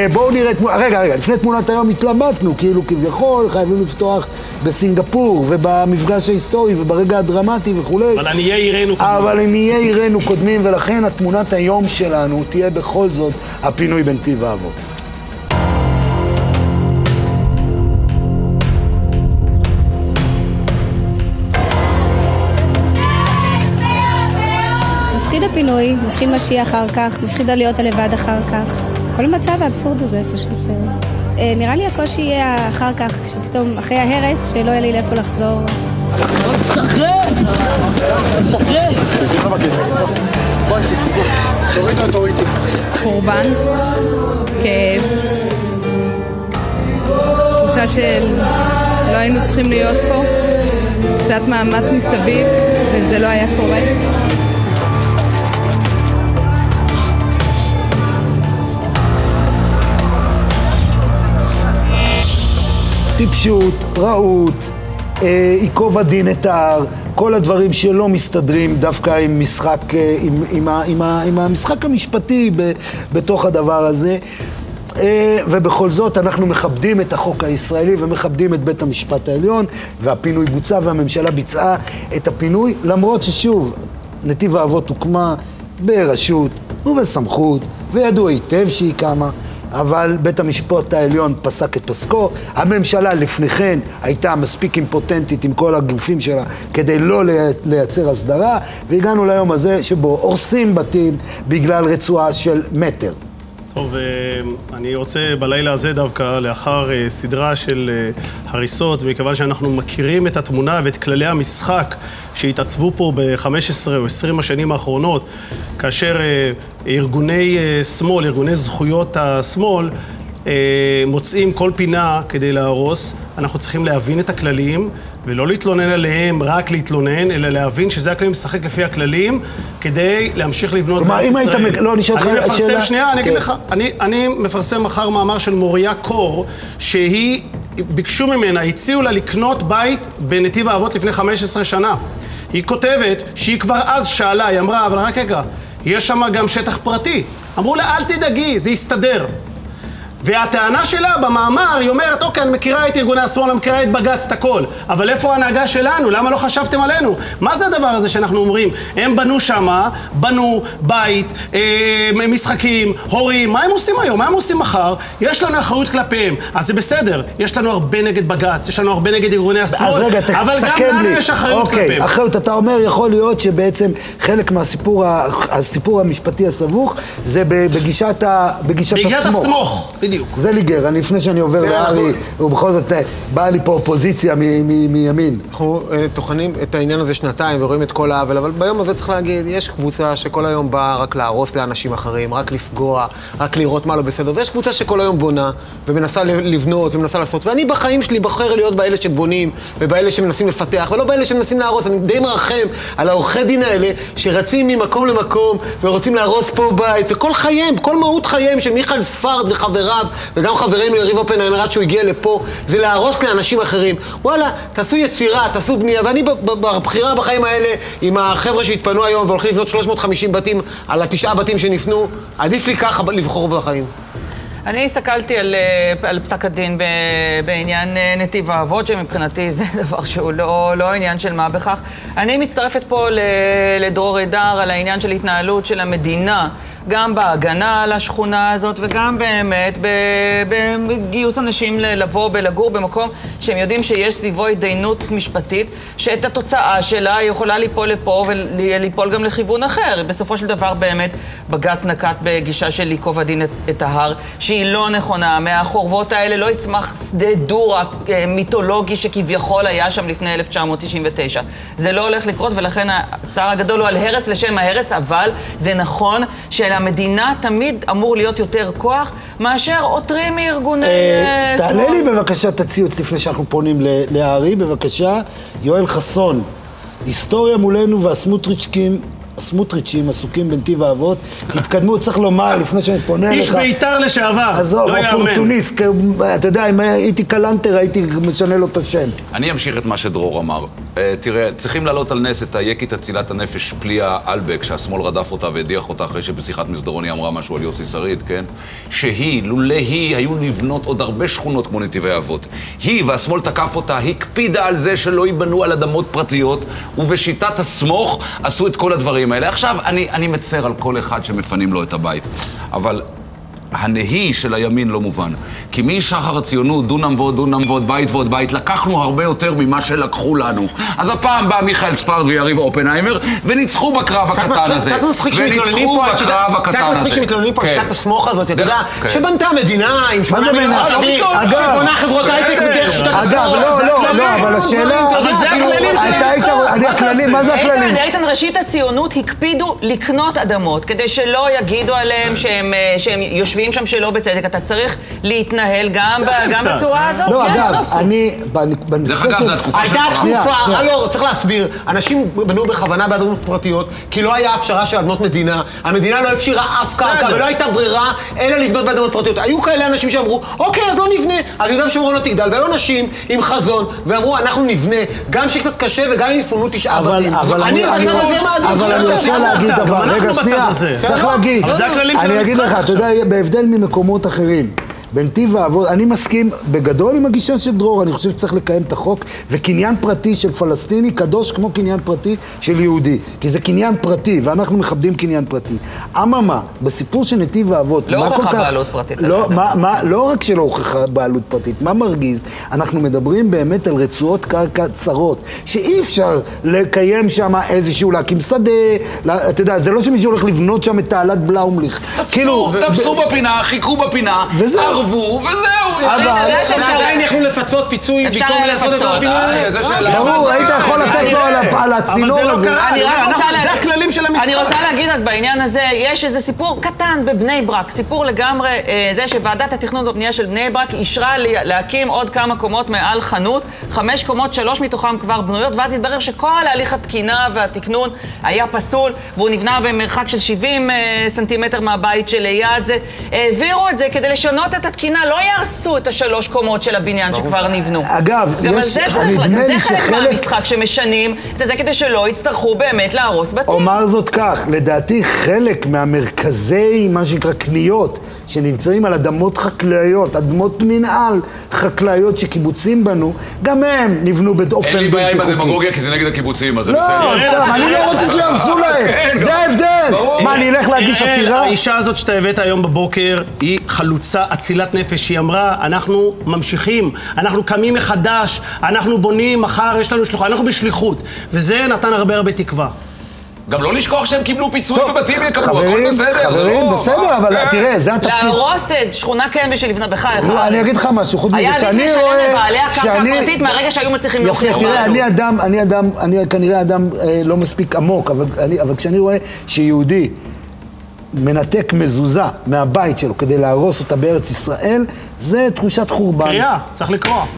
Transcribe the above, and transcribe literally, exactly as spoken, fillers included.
בואו נראה, רגע, רגע, לפני תמונת היום התלבטנו, כאילו כביכול חייבים לפתוח בסינגפור ובמפגש ההיסטורי וברגע הדרמטי וכו'. אבל עניי עירנו קודמים. אבל עניי עירנו קודמים, ולכן התמונת היום שלנו תהיה בכל זאת הפינוי בנתיב האבות. מפחיד הפינוי, מפחיד משיע אחר כך, מפחיד להיות הלבד אחר כך. כל המצב האבסורד הזה פשוט. נראה לי הקושי יהיה אחר כך, כשפתאום אחרי ההרס, שלא יהיה לי לאיפה לחזור. שחרר! שחרר! חורבן, כאב, תחושה של לא היינו צריכים להיות פה, קצת מאמץ מסביב, וזה לא היה קורה. טיפשות, רעות, עיקוב הדין את ההר, כל הדברים שלא מסתדרים דווקא עם משחק, עם, עם, עם, עם המשחק המשפטי ב, בתוך הדבר הזה. ובכל זאת אנחנו מכבדים את החוק הישראלי ומכבדים את בית המשפט העליון, והפינוי בוצע והממשלה ביצעה את הפינוי, למרות ששוב, נתיב האבות הוקמה ברשות ובסמכות, וידעו היטב שהיא קמה. אבל בית המשפט העליון פסק את פסקו, הממשלה לפני כן הייתה מספיק אימפוטנטית עם כל הגופים שלה כדי לא לייצר הסדרה, והגענו ליום הזה שבו הורסים בתים בגלל רצועה של מטר. טוב, אני רוצה בלילה הזה דווקא, לאחר סדרה של הריסות, מכיוון שאנחנו מכירים את התמונה ואת כללי המשחק שהתעצבו פה ב-חמש עשרה או עשרים השנים האחרונות, כאשר ארגוני שמאל, ארגוני זכויות השמאל, מוצאים כל פינה כדי להרוס. אנחנו צריכים להבין את הכללים ולא להתלונן עליהם, רק להתלונן, אלא להבין שזה הכללים משחק לפי הכללים כדי להמשיך לבנות בארץ ישראל. כלומר, אם היית... לא, נשאל אותך אני מפרסם, שאלה... שנייה, אני אגיד לך, אני, אני מפרסם מחר מאמר של מוריה קור, שהיא, ביקשו ממנה, הציעו לה לקנות בית בנתיב האבות לפני חמש עשרה שנה. היא כותבת שהיא כבר אז שאלה, היא אמרה, אבל רק רגע, יש שם גם שטח פרטי. אמרו לה, אל תדאגי, זה יסתדר. והטענה שלה במאמר, היא אומרת, אוקיי, אני מכירה את ארגוני השמאל, אני מכירה את בג"ץ, את הכל, אבל איפה ההנהגה שלנו? למה לא חשבתם עלינו? מה זה הדבר הזה שאנחנו אומרים? הם בנו שמה, בנו בית, אה, משחקים, הורים, מה הם עושים היום? מה הם עושים מחר? יש לנו אחריות כלפיהם, אז זה בסדר, יש לנו הרבה נגד בג"ץ, יש לנו הרבה נגד ארגוני השמאל, רגע, אבל גם לנו יש אחריות אוקיי, כלפיהם. אחריות, אתה אומר, יכול להיות שבעצם חלק מהסיפור הסיפור המשפטי הסבוך, זה בגישת ה... בגישת הסמוך. בדיוק. זה ליגר, אני לפני שאני עובר לארי, ובכל זאת באה לי פה אופוזיציה מימין. אנחנו טוחנים את העניין הזה שנתיים ורואים את כל העוול, אבל ביום הזה צריך להגיד, יש קבוצה שכל היום באה רק להרוס לאנשים אחרים, רק לפגוע, רק לראות מה לא בסדר, ויש קבוצה שכל היום בונה ומנסה לבנות ומנסה לעשות, ואני בחיים שלי בוחר להיות באלה שבונים ובאלה שמנסים לפתח, ולא באלה שמנסים להרוס. אני די מרחם על העורכי דין האלה שרצים ממקום למקום ורוצים להרוס פה בית, וכל חייהם, כל מהות חייהם של מיכאל ספרד וחבריו וגם חברנו יריב אופנהיימר עד שהוא הגיע לפה, זה להרוס לאנשים אחרים. וואלה, תעשו יצירה, תעשו בנייה, ואני בבחירה בחיים האלה, עם החבר'ה שהתפנו היום והולכים לבנות שלוש מאות וחמישים בתים על התשעה בתים שנפנו, עדיף לי ככה לבחור בחיים. אני הסתכלתי על, על פסק הדין בעניין נתיב האבות, שמבחינתי זה דבר שהוא לא, לא עניין של מה בכך. אני מצטרפת פה לדרור עדר על העניין של התנהלות של המדינה, גם בהגנה על השכונה הזאת וגם באמת בגיוס אנשים לבוא ולגור במקום שהם יודעים שיש סביבו התדיינות משפטית, שאת התוצאה שלה יכולה ליפול לפה וליפול גם לכיוון אחר. בסופו של דבר באמת בג"ץ נקט בגישה של ייקוב הדין את, את ההר, שהיא לא נכונה. מהחורבות האלה לא יצמח שדה דור מיתולוגי שכביכול היה שם לפני אלף תשע מאות תשעים ותשע. זה לא הולך לקרות, ולכן הצער הגדול הוא על הרס לשם ההרס, אבל זה נכון שלמדינה תמיד אמור להיות יותר כוח מאשר עותרים מארגוני שמאל. תעלה לי בבקשה את הציוץ לפני שאנחנו פונים להארי, בבקשה. יואל חסון, היסטוריה מולנו והסמוטריצ'קים הסמוטריצ'ים עסוקים בנתיב האבות, תתקדמו, צריך לומר, לפני שאני פונה אליך. איש בית"ר לשעבר, עזוב, אופורטוניסט, אתה יודע, אם הייתי קלנטר, הייתי משנה לו את השם. אני אמשיך את מה שדרור אמר. תראה, צריכים להעלות על נס את היקית הצילת הנפש פליה אלבק, שהשמאל רדף אותה והדיח אותה אחרי שבשיחת מסדרון היא אמרה משהו על יוסי שריד, כן? שהיא, לולא היא, היו נבנות עוד הרבה שכונות כמו נתיבי האבות. היא, והשמאל תקף אותה, הקפידה על זה שלא ייבנו על אדמות פרטיות, ובשיטת הסמוך עשו את כל הדברים האלה. עכשיו, אני, אני מצר על כל אחד שמפנים לו את הבית. אבל הנהי של הימין לא מובן. כי משחר הציונות, דונם ועוד דונם ועוד בית ועוד בית, לקחנו הרבה יותר ממה שלקחו לנו. אז הפעם בא מיכאל ספרד ויריב אופנהיימר, וניצחו בקרב הקטן הזה. קצת מצחיק שמתלוננים פה על שיטת הסמוך הזאת, אתה יודע, שבנתה מדינה עם שמונה מיליון תושבים, שבונה חברות הייטק בדרך שיטת הסמוך. אגב, לא, לא, לא, אבל השאלה... אבל זה הכללים של המשחק. אני הכללים, מה זה הכללים? איתן, ראשית הציונות הקפידו לקנות אדמות, כדי שלא יגידו עליהם שהם יושבים שם שלא בצדק. אתה צריך להתנהל גם בצורה הזאת. לא, אגב, אני... דרך אגב, זה התקופה של... הייתה תקופה, לא, צריך להסביר, אנשים בנו בכוונה באדמות פרטיות, כי לא היה הפשרה של אדמות מדינה, המדינה לא הפשירה אף קרקע, ולא הייתה ברירה, אלא לבנות באדמות פרטיות. היו כאלה אנשים שאמרו, אוקיי, אז לא נבנה, אז יהודה ושומרון לא תגדל, והיו אנשים עם חזון, ואמרו, אנחנו נבנה, גם שקצת קשה וגם אם יפונו תשעה בתים. אני רוצה להגיד דבר, רגע, שנייה, צריך להגיד, אני אגיד לך, אתה יודע, בהבדל ממקומות אחרים, בנתיב האבות, אני מסכים בגדול עם הגישה של דרור, אני חושב שצריך לקיים את החוק, וקניין פרטי של פלסטיני קדוש כמו קניין פרטי של יהודי, כי זה קניין פרטי, ואנחנו מכבדים קניין פרטי. אממה, בסיפור של נתיב האבות, לא הוכחה בעלות פרטית. לא, מה, מה, לא רק שלא הוכחה בעלות פרטית, מה מרגיז? אנחנו מדברים באמת על רצועות קרקע צרות, שאי אפשר לקיים שם איזשהו, להקים שדה, לה, אתה יודע, זה לא שמישהו הולך לבנות שם את תעלת בלאומליך. תפסו, תפסו בפינה, חיכו בפינה, ערבו, וזהו. אבל עדיין יכלו לפצות פיצוי במקום לעשות את הפינוי. ברור, היית יכול לתת לו על הצינור הזה. זה הכללים של המשחק. אני רוצה להגיד רק בעניין הזה, יש איזה סיפור קטן בבני ברק, סיפור לגמרי, זה שוועדת התכנון והבנייה של בני ברק אישרה להקים עוד כמה קומות מעל חנות, חמש קומות, שלוש מתוכם כבר בנויות, ואז התברר שכל ההליך התקינה והתכנון היה פסול, והוא נבנה במרחק של שבעים סנטימטר מהבית שליד זה. העבירו את זה כדי לשנות את התקינה, לא יערסו את השלוש קומות של הבניין שכבר נבנו. אגב, גם יש, נדמה לי שחלק... זה חלק מהמשחק שמשנים את זה כדי שלא יצטרכו באמת להרוס בתים. אומר זאת כך, לדעתי חלק מהמרכזי, מה שנקרא קניות, שנמצאים על אדמות חקלאיות, אדמות מנהל חקלאיות שקיבוצים בנו, גם הם נבנו באופן בלתי חוקי. אין לי בעיה עם הדמגוגיה כי זה נגד הקיבוצים, אז זה לא, בסדר. סתם, אני לא רוצה שיערסו להם, זה ההבדל. מה, אני אלך להגיש עתירה? האישה הזאת שאתה הבאת היום בבוקר, היא חלוצה אצילת נפש, היא אמרה, אנחנו ממשיכים, אנחנו קמים מחדש, אנחנו בונים, מחר יש לנו שליחות, אנחנו בשליחות, וזה נתן הרבה הרבה תקווה. גם לא לשכוח שהם קיבלו פיצוי ובתים יקבלו, הכל בסדר. חברים, בסדר, אבל תראה, זה התפקיד. להרוס את שכונה כן בשביל לבנות בחי. אני אגיד לך משהו, חוץ מזה, שאני רואה... היה לפני שלם לבעלי הקרקע הפרטית מהרגע שהיו מצליחים להוכיח בעלות. תראה, אני אדם, אני אדם, אני כנראה אדם לא מספיק עמוק, אבל כשאני רואה שיהודי מנתק מזוזה מהבית שלו כדי להרוס אותה בארץ ישראל, זה תחושת חורבן. קריאה, צריך לקרוא.